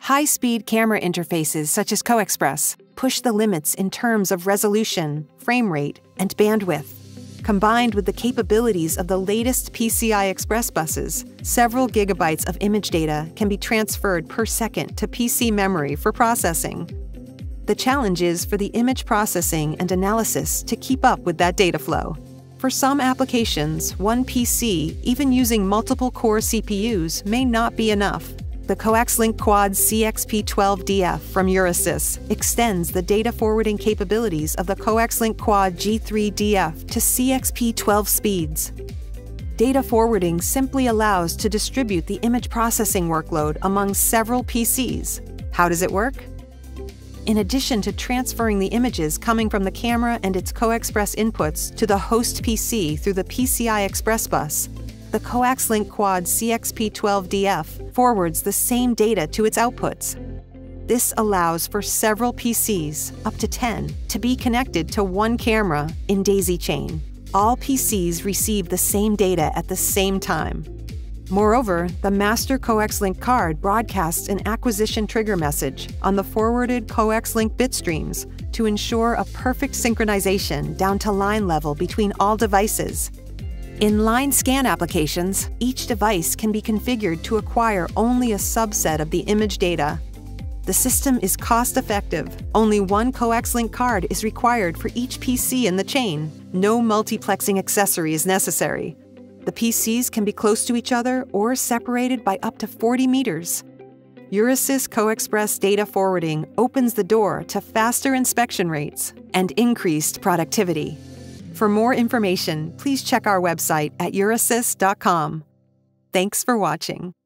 High-speed camera interfaces such as CoaXPress push the limits in terms of resolution, frame rate, and bandwidth. Combined with the capabilities of the latest PCI Express buses, several gigabytes of image data can be transferred per second to PC memory for processing. The challenge is for the image processing and analysis to keep up with that data flow. For some applications, one PC, even using multiple core CPUs, may not be enough. The Coaxlink Quad CXP12DF from Euresys extends the data forwarding capabilities of the Coaxlink Quad G3DF to CXP12 speeds. Data forwarding simply allows to distribute the image processing workload among several PCs. How does it work? In addition to transferring the images coming from the camera and its CoaXPress inputs to the host PC through the PCI Express bus, the Coaxlink Quad CXP12DF forwards the same data to its outputs. This allows for several PCs, up to 10, to be connected to one camera in daisy chain. All PCs receive the same data at the same time. Moreover, the master Coaxlink card broadcasts an acquisition trigger message on the forwarded Coaxlink bit streams to ensure a perfect synchronization down to line level between all devices. In line scan applications, each device can be configured to acquire only a subset of the image data. The system is cost-effective. Only one Coaxlink card is required for each PC in the chain. No multiplexing accessory is necessary. The PCs can be close to each other or separated by up to 40 meters. Euresys CoaXPress data forwarding opens the door to faster inspection rates and increased productivity. For more information, please check our website at euresys.com. Thanks for watching.